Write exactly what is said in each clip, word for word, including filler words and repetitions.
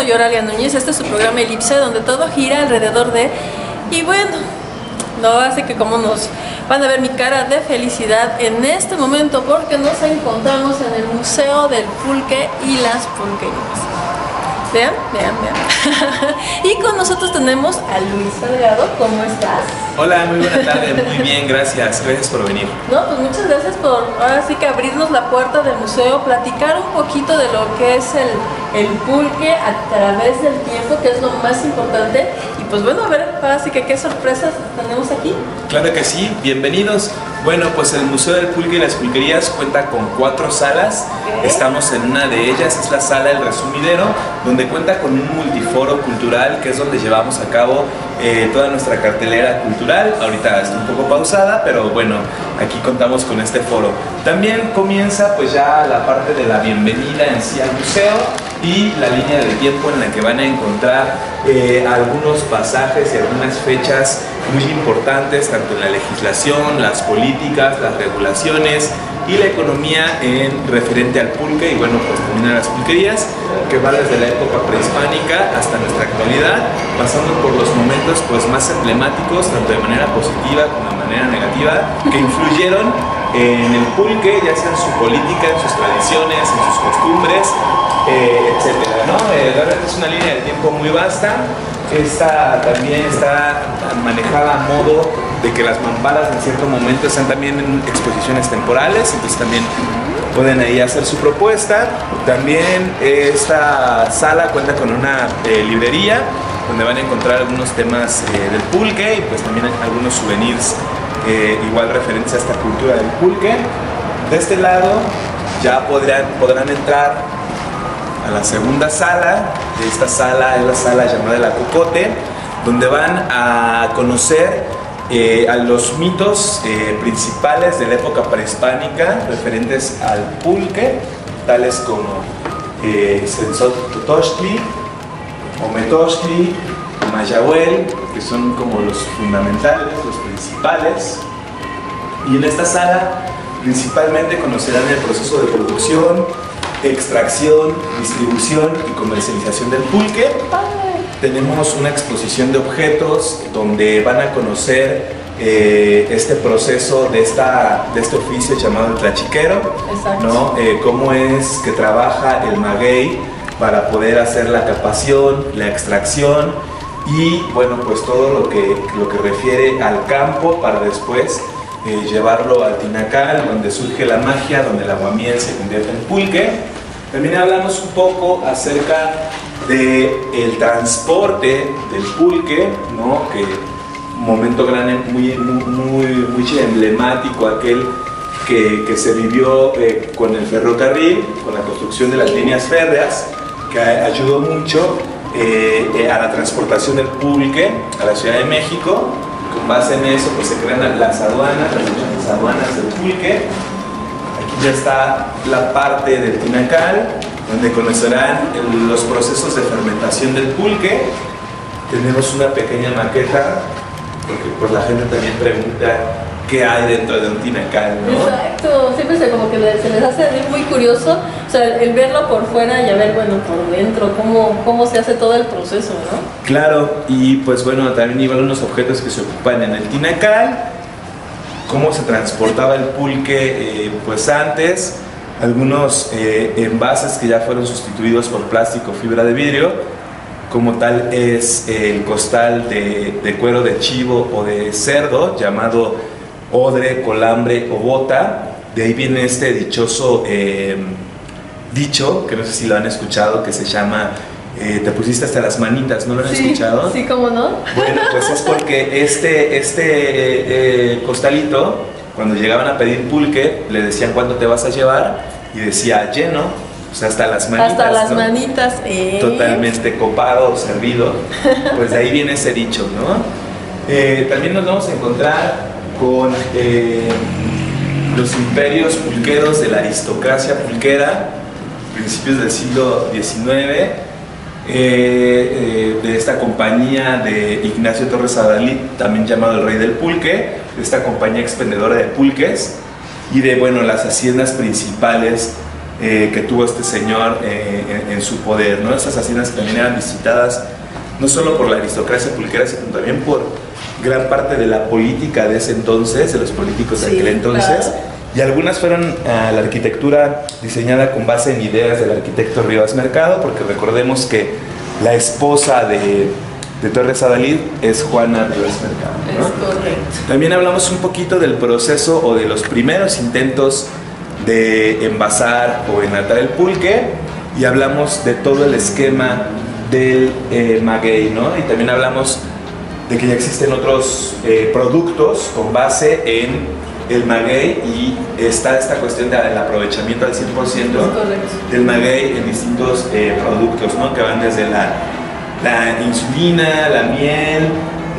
soy Oralia Núñez, este es su programa Elipse, donde todo gira alrededor de... Y bueno, no hace que como nos van a ver mi cara de felicidad en este momento, porque nos encontramos en el Museo del Pulque y las Pulquerías. Vean, vean, vean. Y con nosotros tenemos a Luis Salgado. ¿Cómo estás? Hola, muy buena tarde, muy bien, gracias, gracias por venir. No, pues muchas gracias por ahora sí que abrirnos la puerta del museo, platicar un poquito de lo que es el, el pulque a través del tiempo, que es lo más importante. Y pues bueno, a ver, ahora sí que qué sorpresas tenemos aquí. Claro que sí, bienvenidos. Bueno, pues el Museo del Pulque y las Pulquerías cuenta con cuatro salas. Okay. Estamos en una de ellas, es la Sala El Resumidero, donde cuenta con un multiforo cultural, que es donde llevamos a cabo eh, toda nuestra cartelera cultural. Ahorita está un poco pausada, pero bueno, aquí contamos con este foro. También comienza pues ya la parte de la bienvenida en sí al museo y la línea de tiempo en la que van a encontrar eh, algunos pasajes y algunas fechas muy importantes, tanto en la legislación, las políticas, las regulaciones y la economía en referente al pulque y bueno, pues también a las pulquerías, que va desde la época prehispánica hasta nuestra actualidad, pasando por los momentos pues más emblemáticos, tanto de manera positiva como de manera negativa, que influyeron en el pulque, ya sea en su política, en sus tradiciones, en sus costumbres, eh, etcétera, ¿no? Eh, realmente es una línea de tiempo muy vasta. Esta también está manejada a modo de que las mamparas en cierto momento están también en exposiciones temporales, entonces también pueden ahí hacer su propuesta. También esta sala cuenta con una eh, librería donde van a encontrar algunos temas eh, del pulque y pues también algunos souvenirs eh, igual referentes a esta cultura del pulque. De este lado ya podrán, podrán entrar a la segunda sala. Esta sala es la sala llamada La Cocote, donde van a conocer eh, a los mitos eh, principales de la época prehispánica referentes al pulque, tales como eh, Senzototochtli, Ometochtli, Mayahuel, que son como los fundamentales, los principales. Y en esta sala principalmente conocerán el proceso de producción, extracción, distribución y comercialización del pulque. Tenemos una exposición de objetos donde van a conocer eh, este proceso de, esta, de este oficio llamado el tlachiquero, ¿no? Eh, cómo es que trabaja el maguey para poder hacer la capación, la extracción y bueno, pues todo lo que, lo que refiere al campo para después Eh, llevarlo al tinacal, donde surge la magia, donde el aguamiel se convierte en pulque. También hablamos un poco acerca del transporte del pulque, ¿no? Que un momento grande, muy, muy, muy, muy emblemático, aquel que, que se vivió eh, con el ferrocarril, con la construcción de las líneas férreas, que ayudó mucho eh, eh, a la transportación del pulque a la Ciudad de México. Con base en eso pues se crean las aduanas, las aduanas del pulque. Aquí ya está la parte del tinacal, donde conocerán el, los procesos de fermentación del pulque. Tenemos una pequeña maqueta, porque pues la gente también pregunta qué hay dentro de un tinacal, ¿no? Exacto, siempre se, como que se les hace muy curioso, o sea, el verlo por fuera y a ver, bueno, por dentro, cómo, cómo se hace todo el proceso, ¿no? Claro, y pues bueno, también iban unos objetos que se ocupan en el tinacal, cómo se transportaba el pulque, eh, pues antes, algunos eh, envases que ya fueron sustituidos por plástico, fibra de vidrio, como tal es el costal de, de cuero de chivo o de cerdo, llamado odre, colambre o bota. De ahí viene este dichoso eh, dicho, que no sé si lo han escuchado, que se llama eh, te pusiste hasta las manitas, ¿no lo han sí, escuchado? Sí, ¿cómo no? Bueno, pues es porque este, este eh, costalito, cuando llegaban a pedir pulque, le decían ¿cuánto te vas a llevar? Y decía lleno, o sea, hasta las manitas. Hasta las ¿no? manitas, eh. Totalmente copado, servido. Pues de ahí viene ese dicho, ¿no? Eh, también nos vamos a encontrar con eh, los imperios pulqueros de la aristocracia pulquera, principios del siglo diecinueve, eh, eh, de esta compañía de Ignacio Torres Adalid, también llamado el Rey del Pulque, de esta compañía expendedora de pulques, y de bueno, las haciendas principales eh, que tuvo este señor eh, en, en su poder, ¿no? Estas haciendas también eran visitadas no solo por la aristocracia pulquera, sino también por gran parte de la política de ese entonces, de los políticos de Sí, aquel entonces. claro. Y algunas fueron a la arquitectura diseñada con base en ideas del arquitecto Rivas Mercado, porque recordemos que la esposa de, de Torres Adalid es Juana Rivas Mercado, ¿no? Es correcto. También hablamos un poquito del proceso o de los primeros intentos de envasar o enlatar el pulque, y hablamos de todo el esquema del eh, maguey, ¿no? Y también hablamos de que ya existen otros eh, productos con base en el maguey, y está esta cuestión del aprovechamiento al cien por ciento del maguey en distintos eh, productos, ¿no? Que van desde la, la insulina, la miel,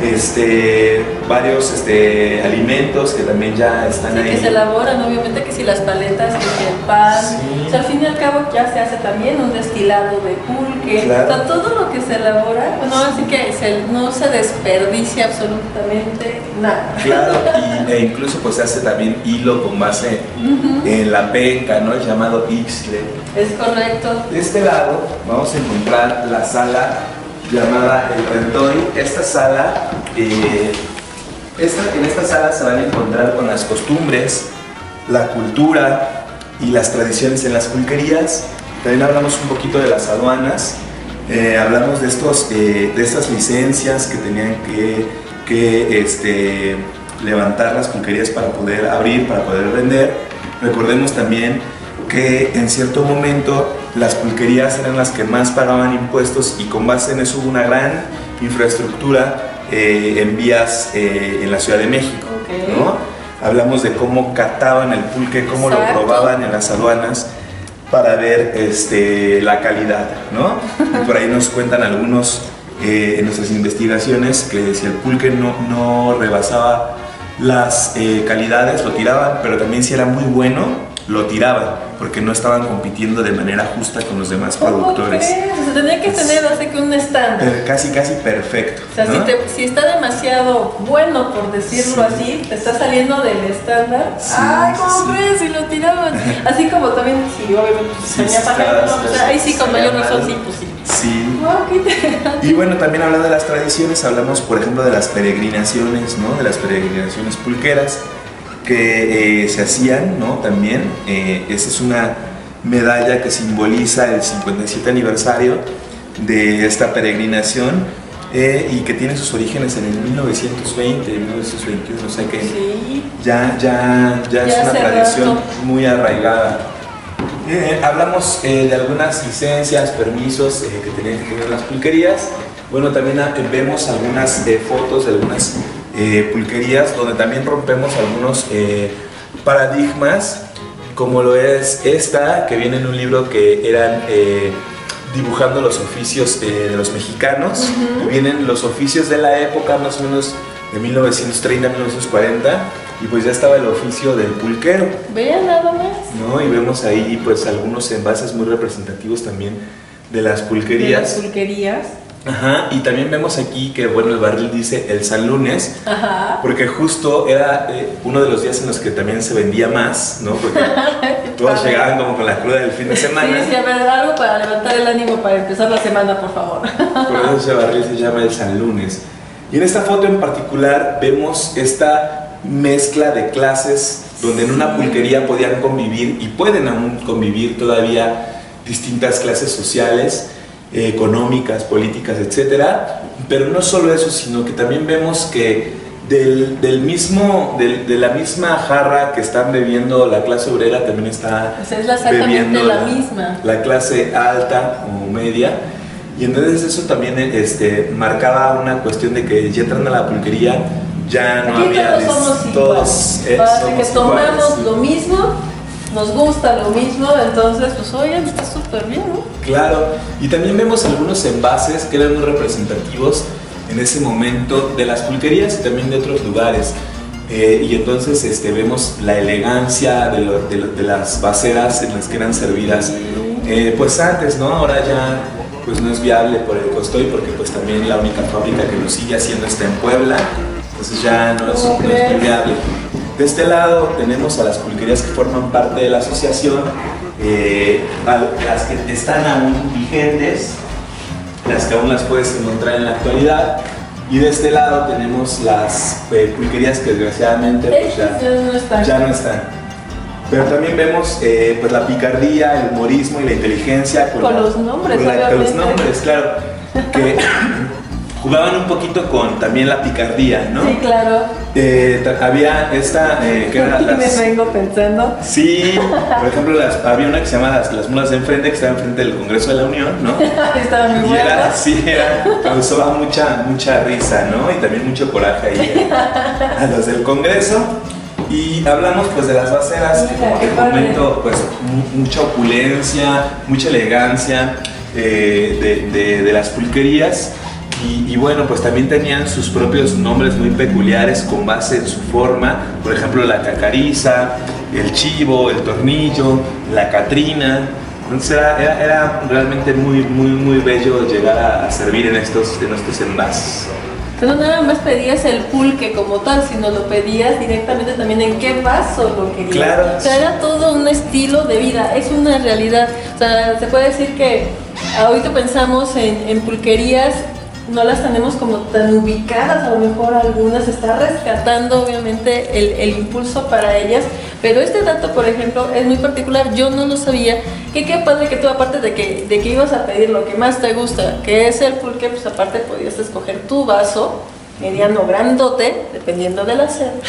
este, varios este, alimentos que también ya están Sí, ahí. que se elaboran, obviamente, que si las paletas, que si el pan. Sí. O sea, al fin y al cabo ya se hace también un destilado de pulque. Claro. O sea, todo lo que se elabora, bueno, así que se, no se desperdicia absolutamente nada. Claro, y, e incluso pues se hace también hilo con base Uh-huh. en la penca, ¿no? El llamado ixtle. Es correcto. De este lado vamos a encontrar la sala llamada El Rentoy. Esta sala, eh, esta, en esta sala se van a encontrar con las costumbres, la cultura y las tradiciones en las pulquerías. También hablamos un poquito de las aduanas, eh, hablamos de, estos, eh, de estas licencias que tenían que, que este, levantar las pulquerías para poder abrir, para poder vender. Recordemos también que en cierto momento las pulquerías eran las que más pagaban impuestos, y con base en eso hubo una gran infraestructura eh, en vías eh, en la Ciudad de México, Okay. ¿no? Hablamos de cómo cataban el pulque, cómo Exacto. lo probaban en las aduanas para ver este, la calidad, ¿no? Y por ahí nos cuentan algunos eh, en nuestras investigaciones que si el pulque no, no rebasaba las eh, calidades, lo tiraban, pero también si era muy bueno, lo tiraban, porque no estaban compitiendo de manera justa con los demás productores. ¿Cómo crees? O sea, tenía que tener así que un estándar. Pero casi, casi perfecto, O sea, ¿no? si, te, si está demasiado bueno, por decirlo Sí. así, te está saliendo del estándar. Sí, ¡Ay, sí, cómo sí. crees! Y lo tiraban. Así como también, sí, obviamente, Sí, tenía sí, paja, claro, ¿no? O sea, ahí sí, con salía mayor razón, mal. sí, pues sí. Sí. Wow, qué interesante. Y bueno, también hablando de las tradiciones, hablamos por ejemplo de las peregrinaciones, ¿no? De las peregrinaciones pulqueras que eh, se hacían, ¿no? También, eh, esa es una medalla que simboliza el cincuenta y siete aniversario de esta peregrinación, eh, y que tiene sus orígenes en el mil novecientos veinte, mil novecientos veintiuno, o sea que Sí. ya, ya, ya, Ya es una hace tradición rato. muy arraigada. Eh, hablamos eh, de algunas licencias, permisos eh, que tenían que tener las pulquerías. Bueno, también ah, vemos algunas eh, fotos de algunas eh, pulquerías donde también rompemos algunos eh, paradigmas, como lo es esta, que viene en un libro que eran eh, dibujando los oficios eh, de los mexicanos. Ujú. Y vienen los oficios de la época, más o menos de mil novecientos treinta a mil novecientos cuarenta, y pues ya estaba el oficio del pulquero, Vean nada más. ¿no? Y vemos ahí pues algunos envases muy representativos también de las De las pulquerías. pulquerías. Ajá, y también vemos aquí que bueno, el barril dice el San Lunes, Ajá. porque justo era eh, uno de los días en los que también se vendía más, ¿no? Porque todos llegaban como con la cruda del fin de semana. Sí, sí, a ver, algo para levantar el ánimo para empezar la semana, por favor. Por eso ese barril se llama el San Lunes. Y en esta foto en particular vemos esta mezcla de clases donde en una pulquería podían convivir, y pueden aún convivir todavía, distintas clases sociales, eh, económicas, políticas, etcétera. Pero no solo eso, sino que también vemos que del, del mismo, del, de la misma jarra que están bebiendo la clase obrera, también está O sea, es exactamente bebiendo la misma. la clase alta o media. Y entonces eso también este, marcaba una cuestión de que ya entrando a la pulquería ya no Aquí había todos des- somos todos, iguales. eh, Parece somos que tomamos iguales. lo mismo, nos gusta lo mismo, entonces, pues oigan, está súper bien, ¿no? Claro, y también vemos algunos envases que eran muy representativos en ese momento de las pulquerías y también de otros lugares. Eh, y entonces este, vemos la elegancia de, lo- de lo- de las vaseras en las que eran servidas. Eh, pues antes, ¿no? Ahora ya pues no es viable por el costo, y porque pues también la única fábrica que lo sigue haciendo está en Puebla, entonces ya no es, ¿Cómo no es muy crees? viable. De este lado tenemos a las pulquerías que forman parte de la asociación, eh, las que están aún vigentes, las que aún las puedes encontrar en la actualidad. Y de este lado tenemos las eh, pulquerías que desgraciadamente pues, ya, ya, no están. ya no están. Pero también vemos eh, pues, la picardía, el humorismo y la inteligencia con, con la, los nombres, con, la, con los obviamente. nombres, claro, que jugaban un poquito con también la picardía, ¿no? Sí, claro. Eh, había esta eh, que era las... Me vengo pensando. Sí, por ejemplo, las, había una que se llama las, las mulas de enfrente, que estaba enfrente del Congreso de la Unión, ¿no? Estaba muy Y buena. era, sí, era, causaba mucha, mucha risa, ¿no? Y también mucho coraje ahí a los del Congreso. Y hablamos pues de las baseras, que como te comento, pues mu mucha opulencia, mucha elegancia eh, de, de, de las pulquerías. Y, y bueno, pues también tenían sus propios nombres muy peculiares con base en su forma. Por ejemplo, la cacariza, el chivo, el tornillo, la catrina. Entonces era, era, era realmente muy, muy, muy bello llegar a, a servir en estos, en estos envases. No nada más pedías el pulque como tal, sino lo pedías directamente también en qué vaso lo querías. Claro. O sea, era todo un estilo de vida, es una realidad. O sea, se puede decir que ahorita pensamos en, en pulquerías, no las tenemos como tan ubicadas, a lo mejor algunas se está rescatando obviamente el, el impulso para ellas, pero este dato, por ejemplo, es muy particular, yo no lo sabía, que qué padre que tú, aparte de que, de que ibas a pedir lo que más te gusta, que es el pulque, pues aparte podías escoger tu vaso, mediano o grandote, dependiendo de la sed.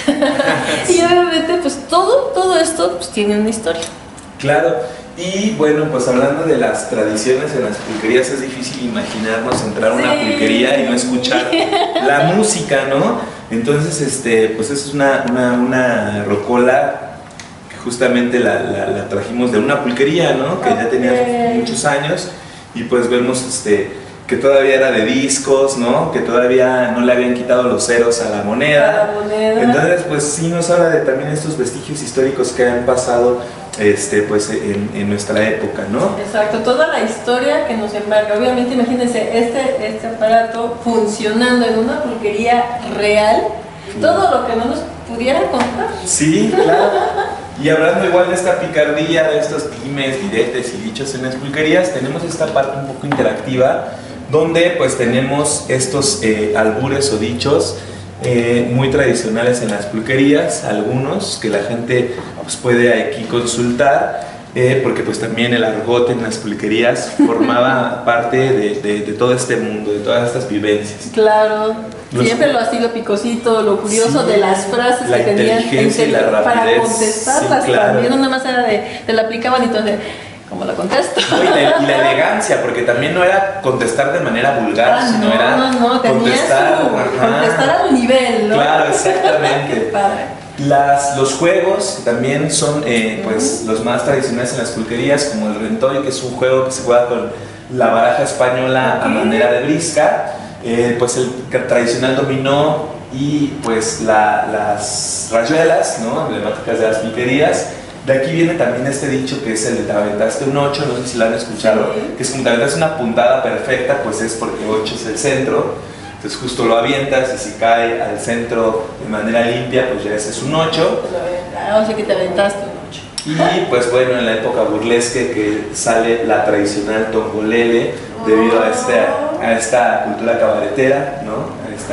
Y obviamente pues todo, todo esto pues tiene una historia. Claro. Y bueno, pues hablando de las tradiciones en las pulquerías, es difícil imaginarnos entrar a una sí. pulquería y no escuchar la música, ¿no? Entonces, este, pues es una, una, una rocola que justamente la, la, la trajimos de una pulquería, ¿no? Que okay. ya tenía muchos años y pues vemos este, que todavía era de discos, ¿no? Que todavía no le habían quitado los ceros a la moneda. A la moneda. Entonces, pues sí nos habla de también estos vestigios históricos que han pasado Este, pues en, en nuestra época, ¿no? Exacto, toda la historia que nos embarga. Obviamente, imagínense este, este aparato funcionando en una pulquería real, sí. todo lo que no nos pudieran contar. Sí, claro. Y hablando igual de esta picardía, de estos dimes, diretes y dichos en las pulquerías, tenemos esta parte un poco interactiva, donde pues tenemos estos eh, albures o dichos Eh, muy tradicionales en las pulquerías, algunos que la gente pues, puede aquí consultar, eh, porque pues también el argot en las pulquerías formaba parte de, de, de todo este mundo, de todas estas vivencias. Claro, Los, siempre lo estilo picosito, lo curioso sí, de las frases la que tenían y la rapidez, para contestarlas, sí, claro. también no nada más era de, te la aplicaban y entonces ¿cómo la contesto? No, y, la, y la elegancia, porque también no era contestar de manera vulgar, ah, sino no, era no, no, contestar, su, contestar al nivel, ¿no? Claro, exactamente. Qué padre. Las, los juegos que también son eh, pues, uh-huh. los más tradicionales en las pulquerías, como el rentoy, que es un juego que se juega con la baraja española a manera de brisca, eh, pues el tradicional dominó y pues la, las rayuelas, ¿no? emblemáticas de las pulquerías. De aquí viene también este dicho que es el de te aventaste un ocho, no sé si lo han escuchado, sí. que es como te aventaste una puntada perfecta, pues es porque ocho es el centro, entonces justo lo avientas y si cae al centro de manera limpia, pues ya ese es un ocho. O sea que te aventaste un ocho. Y pues bueno, en la época burlesque que sale la tradicional tongolele, debido a esta, a esta cultura cabaretera, ¿no? A esta,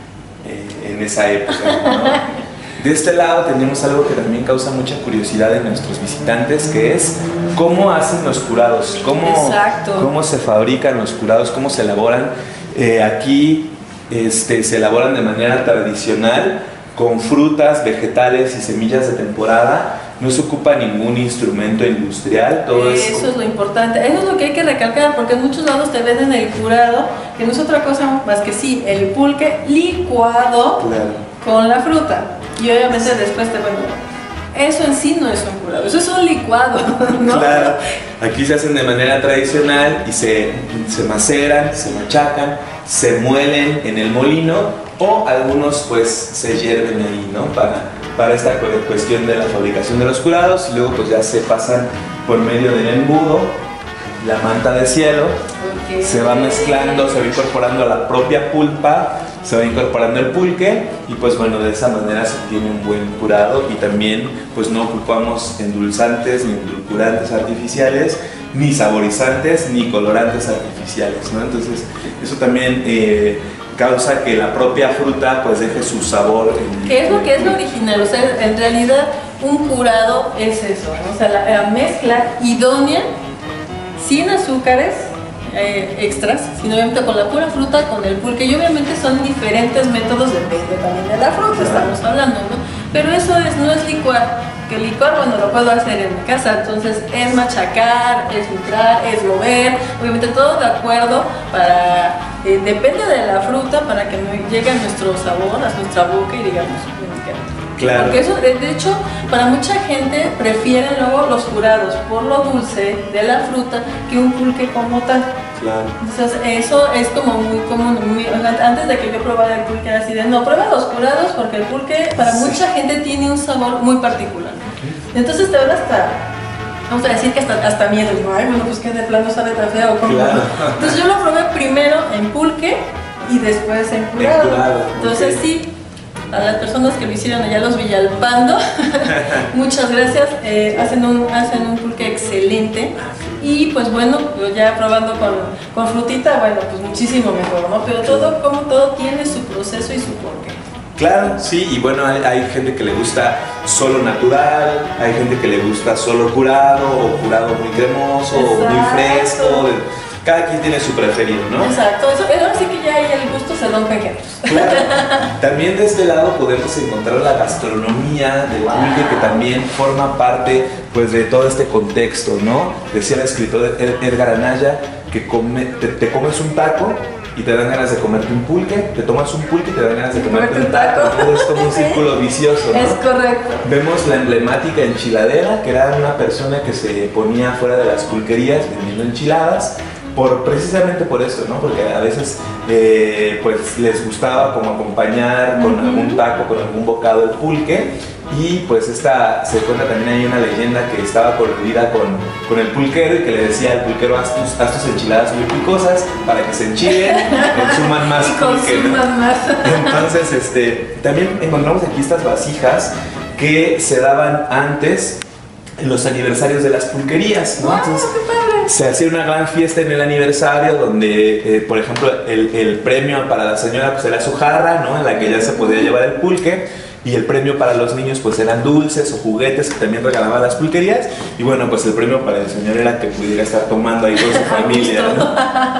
eh, en esa época, ¿no? De este lado tenemos algo que también causa mucha curiosidad en nuestros visitantes, que es cómo hacen los curados, cómo, cómo se fabrican los curados, cómo se elaboran. Eh, aquí este, se elaboran de manera tradicional con frutas, vegetales y semillas de temporada. No se ocupa ningún instrumento industrial. Todo Eso es, es lo importante, eso es lo que hay que recalcar, porque en muchos lados te venden el curado, que no es otra cosa más que sí, el pulque licuado claro. con la fruta. Y obviamente después te bueno, eso en sí no es un curado, eso es un licuado, ¿no? Claro, aquí se hacen de manera tradicional y se, se maceran, se machacan, se muelen en el molino o algunos pues se hierven ahí, ¿no? Para, para esta cuestión de la fabricación de los curados y luego pues ya se pasan por medio del embudo la manta de cielo, Okay. se va mezclando, se va incorporando a la propia pulpa, se va incorporando el pulque y pues bueno, de esa manera se tiene un buen curado y también pues no ocupamos endulzantes ni edulcorantes artificiales, ni saborizantes ni colorantes artificiales, ¿no? Entonces eso también eh, causa que la propia fruta pues deje su sabor. En, ¿Qué es lo que es lo original? O sea, en realidad un curado es eso, ¿no? O sea, la, la mezcla idónea, sin azúcares eh, extras, sino obviamente con la pura fruta, con el pulque, y obviamente son diferentes métodos, depende también de la fruta, estamos hablando, ¿no? Pero eso es, no es licuar, que licuar, bueno, lo puedo hacer en mi casa, entonces es machacar, es filtrar, es mover, obviamente todo de acuerdo para, eh, depende de la fruta para que llegue a nuestro sabor, a nuestra boca y digamos, claro. Porque eso, de hecho, para mucha gente prefieren luego los curados por lo dulce de la fruta que un pulque como tal. Claro. Entonces eso es como muy común. Muy, antes de que yo probara el pulque era así de, no, prueba los curados porque el pulque para sí. mucha gente tiene un sabor muy particular. Entonces te da hasta, vamos a decir que hasta, hasta miedo. Digo, ay, bueno, pues que de plano sabe tan feo. Claro. Entonces yo lo probé primero en pulque y después en curado. En curado. Entonces okay. sí. A las personas que lo hicieron allá, los Villalpando, muchas gracias, eh, hacen, un, hacen un pulque excelente y pues bueno, yo ya probando con, con frutita, bueno, pues muchísimo mejor, ¿no? Pero todo, como todo, tiene su proceso y su porqué. Claro, sí, y bueno, hay, hay gente que le gusta solo natural, hay gente que le gusta solo curado o curado muy cremoso o muy fresco. Cada quien tiene su preferido, ¿no? Exacto, eso, eso sí que ya ahí el gusto se rompe en géneros. Claro. También de este lado podemos encontrar la gastronomía del wow. pulque, que también forma parte pues, de todo este contexto, ¿no? Decía el escritor Edgar Anaya que come, te, te comes un taco y te dan ganas de comerte un pulque, te tomas un pulque y te dan ganas de comerte un taco. Es como un círculo vicioso, ¿no? Es correcto. Vemos la emblemática enchiladera, que era una persona que se ponía fuera de las pulquerías vendiendo enchiladas. Por, precisamente por eso, ¿no? Porque a veces eh, pues les gustaba como acompañar con uh-huh. algún taco, con algún bocado el pulque y pues esta, se cuenta también hay una leyenda que estaba coludida con, con el pulquero y que le decía al pulquero haz tus, haz tus enchiladas muy picosas para que se enchilen, consuman más y pulque, consuman ¿no? más. Entonces este, también encontramos aquí estas vasijas que se daban antes en los aniversarios de las pulquerías, ¿no? Wow, Entonces, qué padre. se hacía una gran fiesta en el aniversario donde, eh, por ejemplo, el, el premio para la señora pues era su jarra, ¿no? En la que ya se podía llevar el pulque, y el premio para los niños pues eran dulces o juguetes que también regalaban las pulquerías, y bueno, pues el premio para el señor era que pudiera estar tomando ahí con su familia, ¿no?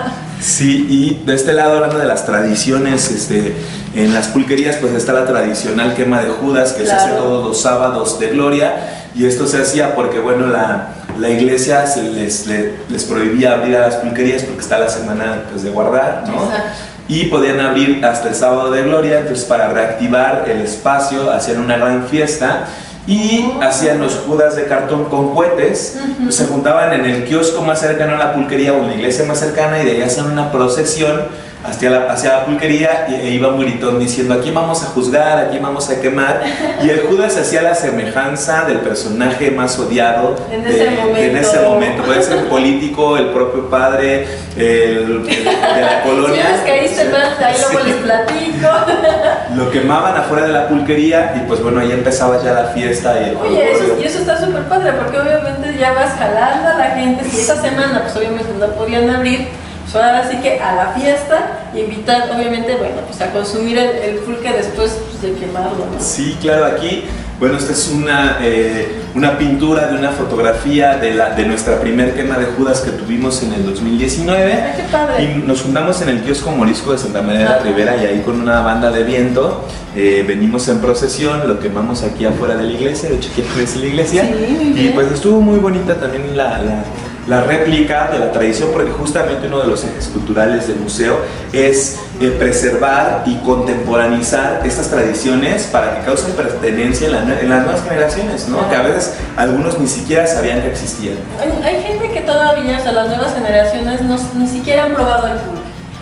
Sí, y de este lado, hablando de las tradiciones, este, en las pulquerías pues está la tradicional quema de Judas que claro. se hace todos los sábados de gloria, y esto se hacía porque bueno, la, la iglesia se les, les, les prohibía abrir a las pulquerías porque está la semana pues, de guardar, ¿no? Exacto. Y podían abrir hasta el sábado de gloria, entonces para reactivar el espacio hacían una gran fiesta y oh. hacían los Judas de cartón con cohetes, uh-huh. pues se juntaban en el kiosco más cercano a la pulquería o en la iglesia más cercana y de ahí hacían una procesión hacia la, hacia la pulquería y e iba un gritón diciendo aquí vamos a juzgar, aquí vamos a quemar, y el Judas hacía la semejanza del personaje más odiado en, de, ese, momento. en ese momento, puede ser el político, el propio padre, el, el de la colonia. Si les caíste mal, ahí luego sí. les platico. Lo quemaban afuera de la pulquería y pues bueno, ahí empezaba ya la fiesta y el Oye, eso, y eso está súper padre porque obviamente ya vas jalando a la gente, si esa semana pues obviamente no podían abrir, pues ahora sí que a la fiesta y invitar obviamente, bueno, pues a consumir el, el pulque después pues, de quemarlo, ¿no? Sí, claro, aquí, bueno, esta es una, eh, una pintura de una fotografía de, la, de nuestra primer quema de Judas que tuvimos en el dos mil diecinueve. Ay, qué padre. Y nos juntamos en el kiosco Morisco de Santa María de la Ribera y ahí con una banda de viento eh, venimos en procesión, lo quemamos aquí afuera de la iglesia, de hecho aquí es la iglesia, sí, y pues estuvo muy bonita también la... la la réplica de la tradición, porque justamente uno de los ejes culturales del museo es eh, preservar y contemporaneizar estas tradiciones para que causen pertenencia en, la, en las nuevas generaciones, ¿no? Que a veces algunos ni siquiera sabían que existían. Hay, hay gente que todavía, o sea, las nuevas generaciones no, ni siquiera han probado el pulque. O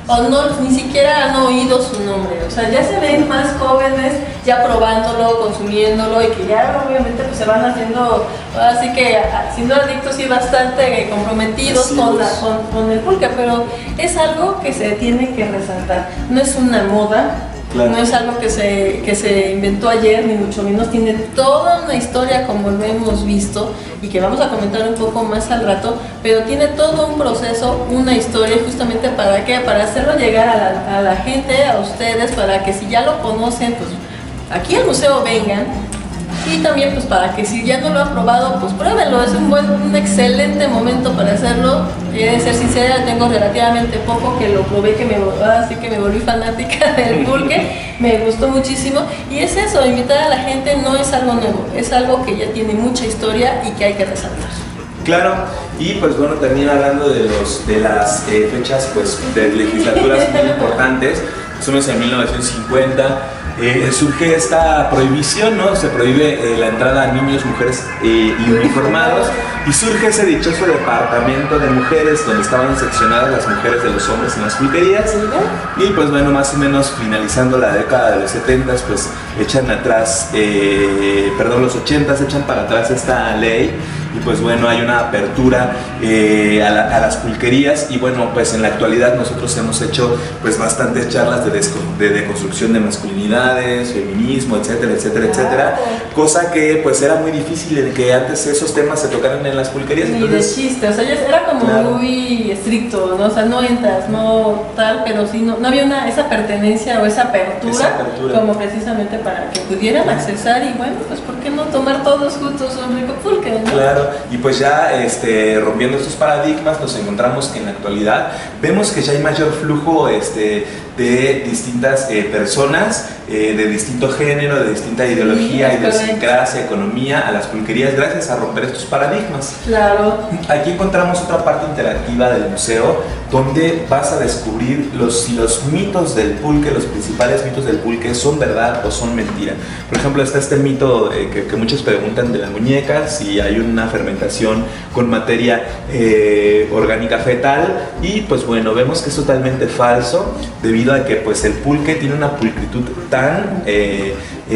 o no, ni siquiera han oído su nombre. O sea, ya se ven más jóvenes ya probándolo, consumiéndolo y que ya obviamente pues se van haciendo, así que siendo adictos y bastante comprometidos con, la, con, con el pulque, pero es algo que se tiene que resaltar. No es una moda. Claro. No es algo que se, que se inventó ayer, ni mucho menos. Tiene toda una historia, como lo hemos visto y que vamos a comentar un poco más al rato, pero tiene todo un proceso, una historia, justamente para qué, para hacerlo llegar a la, a la gente, a ustedes, para que si ya lo conocen, pues aquí al museo vengan. Y también pues para que si ya no lo han probado, pues pruébenlo, es un buen, un excelente momento para hacerlo. He de ser sincera, tengo relativamente poco que lo probé, que me, así que me volví fanática del pulque, me gustó muchísimo. Y es eso, invitar a la gente no es algo nuevo, es algo que ya tiene mucha historia y que hay que resaltar. Claro, y pues bueno, también hablando de, los, de las eh, fechas pues, de legislaturas muy importantes, somos en mil novecientos cincuenta. Eh, surge esta prohibición, ¿no? Se prohíbe eh, la entrada a niños, mujeres eh, y uniformados, y surge ese dichoso departamento de mujeres donde estaban seccionadas las mujeres de los hombres en las pulquerías. Y pues bueno, más o menos finalizando la década de los setentas, pues echan atrás, eh, perdón, los ochentas echan para atrás esta ley. Y pues bueno, hay una apertura eh, a, la, a las pulquerías, y bueno, pues en la actualidad nosotros hemos hecho pues bastantes charlas de, de deconstrucción de masculinidades, feminismo, etcétera, etcétera, etcétera, cosa que pues era muy difícil en que antes esos temas se tocaran en las pulquerías. Ni de chiste, o sea, era como claro. muy estricto, ¿no? O sea, no entras, no tal, pero sí, no, no había una, esa pertenencia o esa apertura, esa apertura como precisamente para que pudieran accesar y bueno, pues ¿por qué no tomar todos juntos un rico pulque, ¿no? Claro. Y pues ya este, rompiendo estos paradigmas, nos encontramos que en la actualidad vemos que ya hay mayor flujo este, de distintas eh, personas, eh, de distinto género, de distinta ideología, sí, idiosincrasia, economía, a las pulquerías gracias a romper estos paradigmas. Claro. Aquí encontramos otra parte interactiva del museo donde vas a descubrir los, si los mitos del pulque, los principales mitos del pulque son verdad o son mentira. Por ejemplo, está este mito eh, que, que muchos preguntan de la muñeca, si hay una fermentación con materia eh, orgánica fetal, y pues bueno, vemos que es totalmente falso debido a que pues el pulque tiene una pulcritud tan, eh,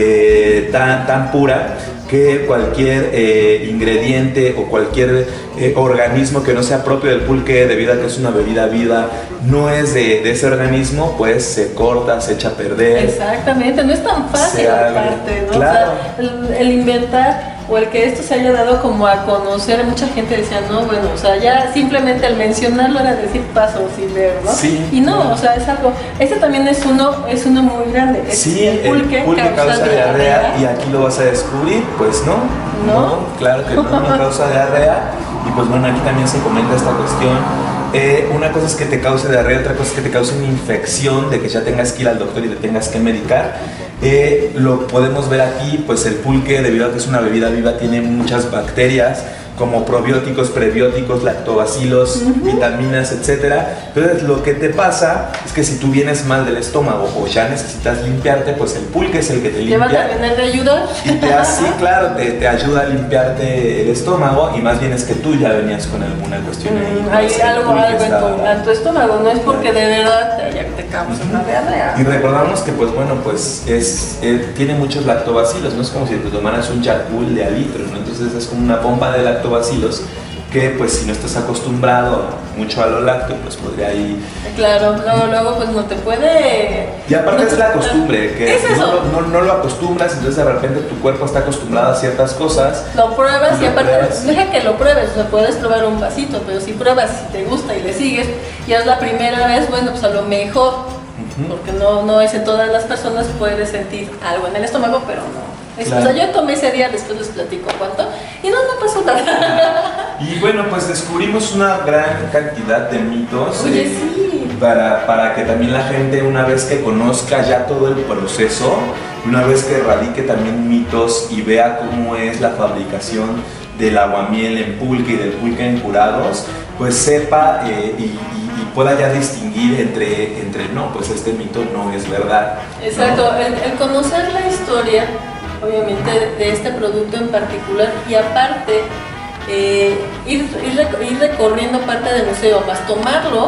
eh, tan, tan pura que cualquier eh, ingrediente o cualquier eh, organismo que no sea propio del pulque, debido a que es una bebida viva, no es de, de ese organismo, pues se corta, se echa a perder. Exactamente, no es tan fácil aparte, ¿no? Claro. O sea, el, el inventar o el que esto se haya dado como a conocer, mucha gente decía, no, bueno, o sea, ya simplemente al mencionarlo era decir paso sin ver, ¿no? Sí. Y no, o sea, es algo, este también es uno, es uno muy grande. Sí, el pulque, el pulque causa, causa diarrea, diarrea, y aquí lo vas a descubrir, pues no, no, no claro que no, no causa diarrea, y pues bueno, aquí también se comenta esta cuestión. Eh, una cosa es que te cause diarrea, otra cosa es que te cause una infección, de que ya tengas que ir al doctor y te tengas que medicar. Eh, lo podemos ver aquí, pues el pulque, debido a que es una bebida viva, tiene muchas bacterias como probióticos, prebióticos, lactobacilos, uh-huh. vitaminas, etcétera. Entonces lo que te pasa es que si tú vienes mal del estómago o ya necesitas limpiarte, pues el pulque es el que te limpia. ¿Te va a tener de ayuda? Y te hace, claro, te, te ayuda a limpiarte el estómago, y más bien es que tú ya venías con alguna cuestión ahí. Mm, hay algo, algo en, tu, en tu estómago, no es porque de verdad te, ya te causa uh-huh. una diarrea. Y recordamos que pues bueno, pues es, eh, tiene muchos lactobacilos, no es como si te tomaras un Yakult de a litro, ¿no? Entonces es como una pompa de lactobacilos que pues si no estás acostumbrado mucho a lo lácteo, pues podría ir... Claro, luego, luego pues no te puede... Y aparte no es la costumbre, que ¿Es eso? No, no, no lo acostumbras, entonces de repente tu cuerpo está acostumbrado a ciertas cosas. Lo pruebas y, y aparte, pruebas. Deja que lo pruebes, o sea, puedes probar un vasito, pero si pruebas, si te gusta y le sigues, y es la primera vez, bueno, pues a lo mejor, uh-huh. porque no, no es en todas las personas, puedes sentir algo en el estómago, pero no. Es, claro. O sea, yo tomé ese día, después les platico cuánto, y no, no pasó nada. Y bueno, pues descubrimos una gran cantidad de mitos. Oye, eh, sí. para, para que también la gente, una vez que conozca ya todo el proceso, una vez que erradique también mitos y vea cómo es la fabricación del aguamiel en pulque y del pulque en curados, pues sepa eh, y, y y pueda ya distinguir entre, entre no, pues este mito no es verdad. Exacto, ¿no? el, el conocer la historia, obviamente, de, de este producto en particular, y aparte eh, ir, ir, ir recorriendo parte del museo, más tomarlo,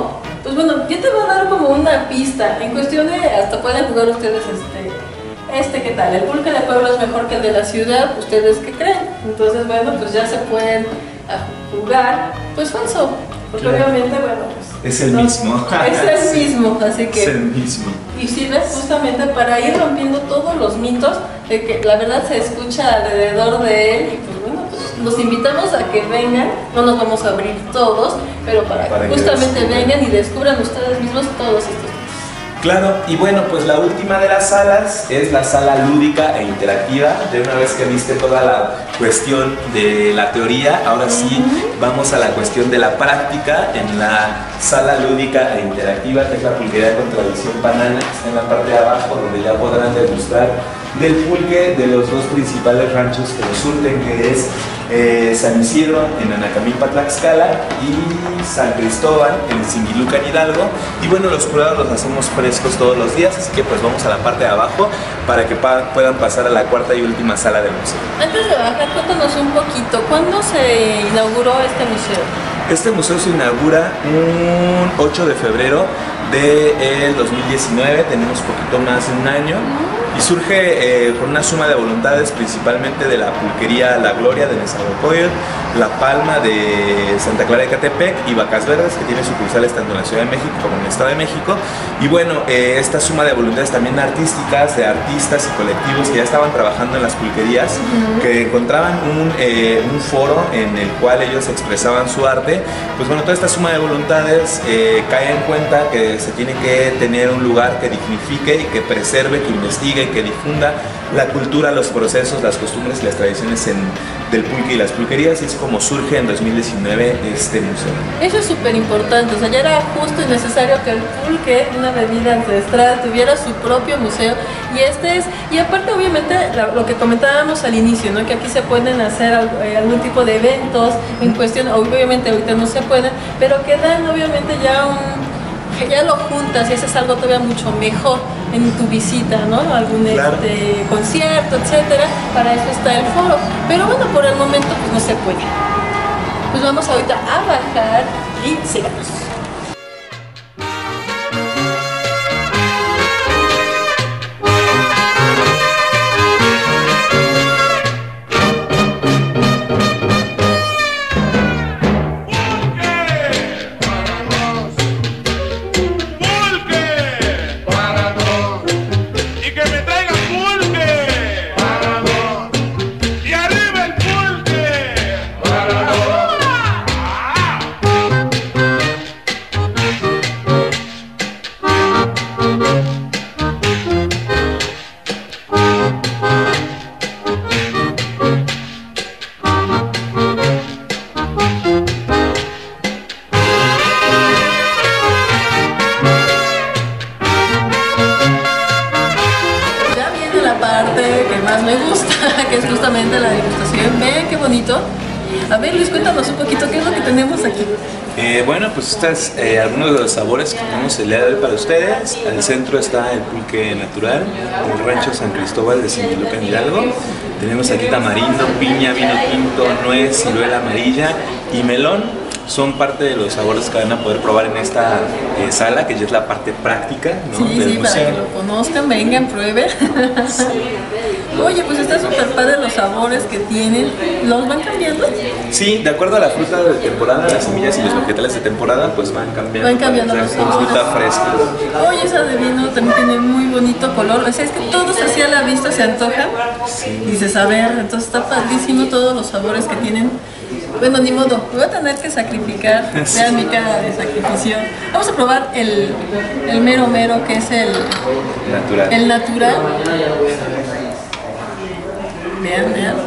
pues bueno, yo te voy a dar como una pista. En cuestión de, hasta pueden jugar ustedes este, este, ¿qué tal? El pulque de pueblo es mejor que el de la ciudad, ¿ustedes qué creen? Entonces, bueno, pues ya se pueden jugar, pues falso. Porque claro, obviamente, bueno, pues... Es el no, mismo. Es el mismo, así que... Es el mismo. Y sirve justamente para ir rompiendo todos los mitos de que la verdad se escucha alrededor de él. Y pues bueno, pues los invitamos a que vengan. No nos vamos a abrir todos, pero para, para que justamente que vengan y descubran ustedes mismos todos estos mitos. Claro, y bueno, pues la última de las salas es la sala lúdica e interactiva. De una vez que viste toda la cuestión de la teoría, ahora sí vamos a la cuestión de la práctica en la sala lúdica e interactiva, que es la pulquería con tradición panana, que está en la parte de abajo, donde ya podrán degustar del pulque de los dos principales ranchos que lo surten, que es eh, San Isidro en Anacamilpa, Tlaxcala, y San Cristóbal en Singilucan, Hidalgo. Y bueno, los curados los hacemos frescos todos los días, así que pues vamos a la parte de abajo para que pa puedan pasar a la cuarta y última sala del museo. Antes de bajar, cuéntanos un poquito, ¿cuándo se inauguró este museo? Este museo se inaugura un ocho de febrero del dos mil diecinueve, tenemos poquito más de un año, y surge eh, por una suma de voluntades, principalmente de la pulquería La Gloria de Nezahualcóyotl, La Palma de Santa Clara de Catepec y Vacas Verdes, que tiene sucursales tanto en la Ciudad de México como en el Estado de México. Y bueno, eh, esta suma de voluntades también artísticas, de artistas y colectivos que ya estaban trabajando en las pulquerías, uh-huh. que encontraban un, eh, un foro en el cual ellos expresaban su arte. Pues bueno, toda esta suma de voluntades eh, cae en cuenta que se tiene que tener un lugar que dignifique y que preserve, que investigue, que difunda la cultura, los procesos, las costumbres y las tradiciones en, del pulque y las pulquerías, y es como surge en dos mil diecinueve este museo. Eso es súper importante, o sea, ya era justo y necesario que el pulque, una bebida ancestral, tuviera su propio museo, y este es, y aparte obviamente lo que comentábamos al inicio, ¿no? Que aquí se pueden hacer algún tipo de eventos, en cuestión, obviamente ahorita no se pueden, pero que dan obviamente ya un... que ya lo juntas y eso es algo todavía mucho mejor en tu visita, ¿no? Algún claro. este, concierto, etcétera. Para eso está el foro. Pero bueno, por el momento pues no se puede. Pues vamos ahorita a bajar y sigamos. A ver, Luis, cuéntanos un poquito qué es lo que tenemos aquí. Eh, bueno, pues estos eh, algunos de los sabores que tenemos el día de hoy para ustedes. Al centro está el pulque natural, el rancho San Cristóbal de Singilucan, Hidalgo. Tenemos aquí tamarindo, piña, vino tinto, nuez, ciruela amarilla y melón. Son parte de los sabores que van a poder probar en esta eh, sala, que ya es la parte práctica, ¿no? Sí, del sí, museo. Para que lo conozcan, vengan, prueben. Sí. Oye, pues está súper padre los sabores que tienen. ¿Los van cambiando? Sí, de acuerdo a la fruta de temporada, las semillas y los vegetales de temporada, pues van cambiando. Van cambiando los sabores. Fruta fresca. Oye, esa de vino también tiene muy bonito color. O sea, es que todos así a la vista se antojan. Sí. Y se sabe, entonces está padrísimo todos los sabores que tienen. Bueno, ni modo, voy a tener que sacrificar. Sí. Vean mi cara de sacrificio. Vamos a probar el, el mero mero, que es el natural. El natural. Vean, vean.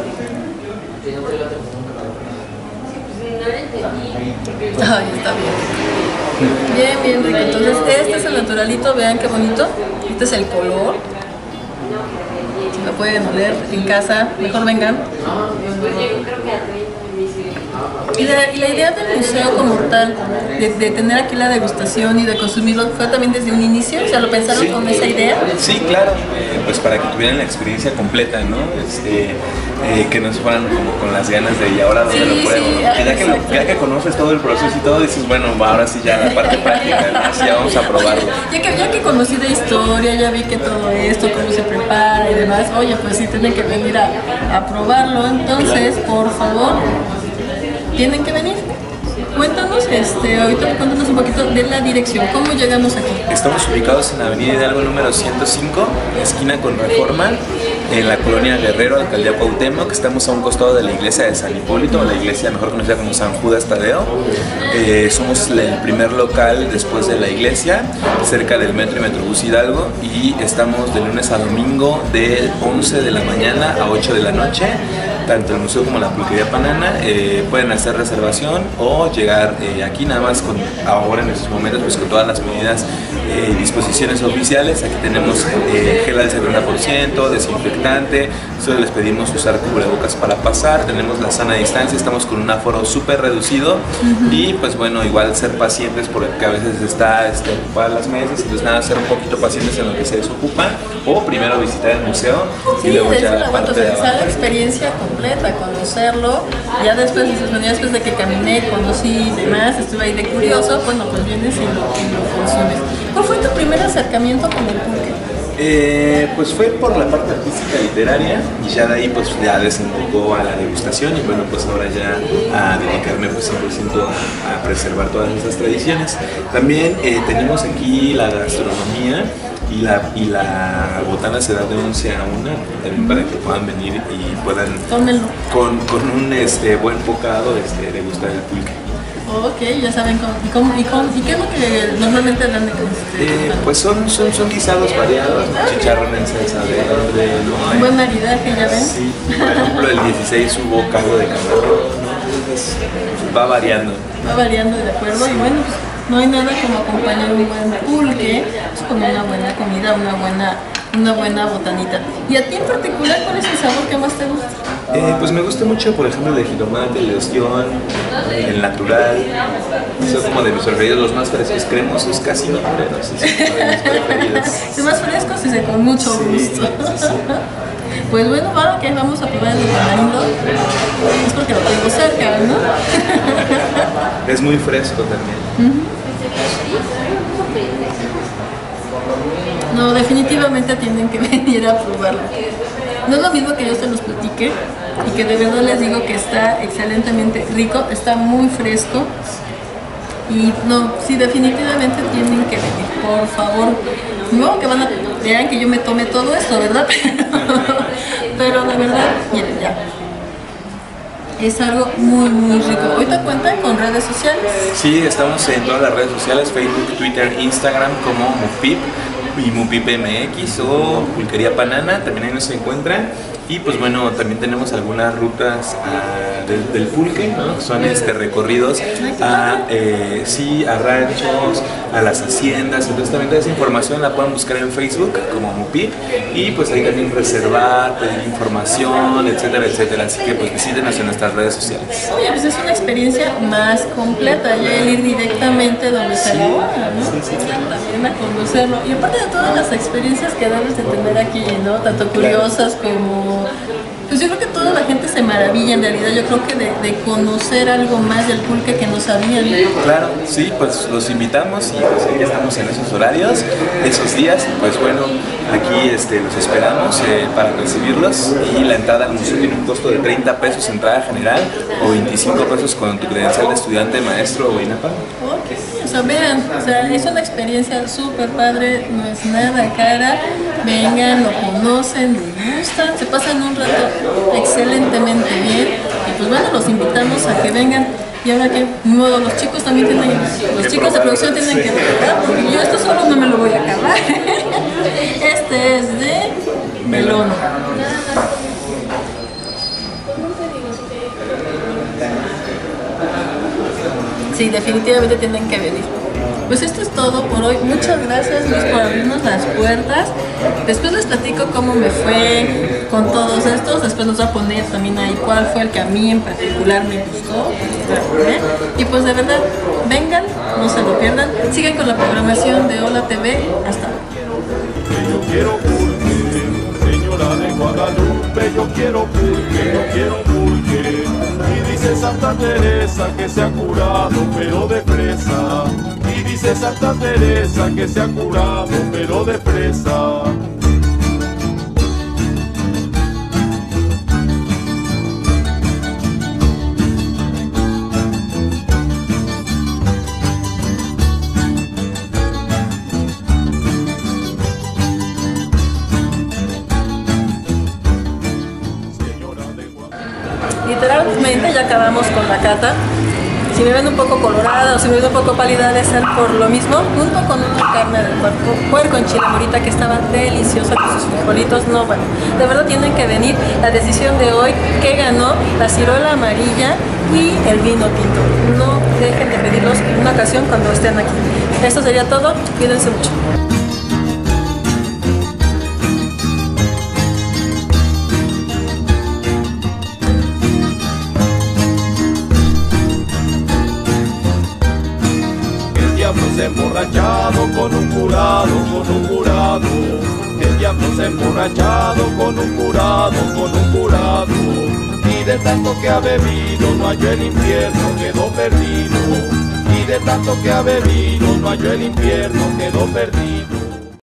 Ay, está bien. Bien, bien rico. Entonces, este es el naturalito, vean qué bonito. Este es el color. Si lo pueden oler en casa, mejor vengan. Y la, y la idea del museo como tal, de, de tener aquí la degustación y de consumirlo, ¿fue también desde un inicio? O sea, ¿lo pensaron sí. con esa idea? Sí, claro, eh, pues para que tuvieran la experiencia completa, ¿no? Este, eh, que no se fueran como con las ganas de y ahora dónde sí, lo pruebo. Sí, ya, que lo, ya que conoces todo el proceso y todo, dices, bueno, ahora sí ya la parte práctica, ¿no? Sí, ya vamos a probarlo. Ya que, ya que conocí de historia, ya vi que todo esto, cómo se prepara y demás, oye, pues sí, tienen que venir a, a probarlo, entonces, claro. Por favor, tienen que venir. Cuéntanos, este, ahorita cuéntanos un poquito de la dirección, ¿cómo llegamos aquí? Estamos ubicados en la avenida Hidalgo número ciento cinco, esquina con Reforma, en la colonia Guerrero, alcaldía Cuauhtémoc. Estamos a un costado de la iglesia de San Hipólito, la iglesia mejor conocida como San Judas Tadeo. Eh, somos el primer local después de la iglesia, cerca del metro y Metrobús Hidalgo, y estamos de lunes a domingo de once de la mañana a ocho de la noche. Tanto el museo como la pulquería Panana eh, pueden hacer reservación o llegar eh, aquí nada más con ahora en estos momentos pues con todas las medidas y eh, disposiciones oficiales. Aquí tenemos eh, gel al setenta por ciento, desinfectante, solo les pedimos usar cubrebocas para pasar, tenemos la sana distancia, estamos con un aforo súper reducido uh-huh. y pues bueno, igual ser pacientes porque a veces está este, ocupadas las mesas, entonces nada, ser un poquito pacientes en lo que se desocupa o primero visitar el museo sí, y luego ya la parte de abajo. La experiencia completa, conocerlo, ya después, bueno, ya después de que caminé, conocí y demás, estuve ahí de curioso, bueno, pues vienes y lo, y lo consumes. ¿Cuál fue tu primer acercamiento con el pulque? Eh, pues fue por la parte artística literaria y ya de ahí pues ya desembocó a la degustación y bueno pues ahora ya a dedicarme pues cien por ciento a, a preservar todas esas tradiciones. También eh, tenemos aquí la gastronomía y la, y la botana se da de once a una también para que puedan venir y puedan con, con un este, buen bocado este, degustar el pulque. Ok, ya saben cómo, y, cómo, y, cómo, y qué es lo que normalmente dan de eh, pues son, son, son guisados variados, chicharrón en salsa verde, ¿no? Un buen maridaje, ya ven. Sí, por ejemplo el dieciséis hubo caldo de camarón, ¿no? Entonces va variando. Va variando, de acuerdo, y bueno, pues, no hay nada como acompañar un buen pulque pues, con una buena comida, una buena, una buena botanita. ¿Y a ti en particular cuál es el sabor que más te gusta? Eh, pues me gusta mucho, por ejemplo, el de jitomate, el de ostión, el natural. Son como de mis preferidos, los más frescos, cremosos, casi no, pero sí, son de mis preferidos. Los más frescos y con mucho sí, gusto. Sí, sí. Pues bueno, ahora que vamos a probar el tamarindo, es porque lo tengo cerca, ¿no? Es muy fresco también. Uh-huh. No, definitivamente tienen que venir a probarlo. No es lo mismo que yo se los platique y que de verdad les digo que está excelentemente rico, está muy fresco y no, sí, definitivamente tienen que venir, por favor. No, que van a, vean que yo me tome todo esto, ¿verdad? Pero de verdad, miren, ya. Es algo muy, muy rico. ¿Ahorita cuentan con redes sociales? Sí, estamos en todas las redes sociales, Facebook, Twitter, Instagram, como Mupip y Mupip M X o Pulquería Panana, también ahí nos encuentran. Y pues bueno, también tenemos algunas rutas uh, del, del pulque, ¿no? Son este, recorridos a, eh, sí, a ranchos, a las haciendas. Entonces también toda esa información la pueden buscar en Facebook como Mupip y pues ahí también reservar, pedir información, etcétera, etcétera. Así que pues visítenos en nuestras redes sociales. Oye, pues es una experiencia más completa, ya el ir directamente donde se elabora, ¿no? Sí, sí, sí. También a conocerlo. Y aparte de todas las experiencias que debes de tener aquí, ¿no? Tanto curiosas como... Pues yo creo que toda la gente se maravilla en realidad, yo creo que de, de conocer algo más del pulque que no sabían. Claro, sí, pues los invitamos y pues ya estamos en esos horarios, esos días, y pues bueno, aquí este, los esperamos eh, para recibirlos y la entrada al museo tiene un costo de treinta pesos entrada general o veinticinco pesos con tu credencial de estudiante, maestro o INAPAM. Ok, o sea, vean, o sea, es una experiencia súper padre, no es nada cara, vengan, lo conocen, les gustan, se pasan un rato excelentemente bien y pues bueno, los invitamos a que vengan. Y ahora que, modo, los chicos también tienen, los chicos de producción tienen que probar, porque yo esto solo no me lo voy a acabar. Este es de melón. Sí, definitivamente tienen que venir. Pues esto es todo por hoy. Muchas gracias, Luis, por abrirnos las puertas. Después les platico cómo me fue con todos estos. Después nos voy a poner también ahí cuál fue el que a mí en particular me gustó. ¿Eh? Y pues de verdad, vengan, no se lo pierdan. Sigan con la programación de Hola T V. Hasta luego. Yo quiero pulque, señora de Guadalupe, yo quiero pulque, yo quiero pulque. Y dice Santa Teresa que se ha curado, pero de fresa. Y dice Santa Teresa que se ha curado, pero de fresa. Literalmente ya acabamos con la cata. Si me ven un poco colorada o si me ven un poco pálida, debe ser por lo mismo, junto con una carne de puerco, puerco en chile morita que estaba deliciosa con sus frijolitos. No, bueno, de verdad tienen que venir. La decisión de hoy, que ganó la ciruela amarilla y el vino tinto. No dejen de pedirlos en una ocasión cuando estén aquí. Esto sería todo, cuídense mucho. Se ha emborrachado con un curado, con un curado. El diablo se ha emborrachado con un curado, con un curado. Y de tanto que ha bebido no halló el infierno, quedó perdido. Y de tanto que ha bebido no halló el infierno, quedó perdido.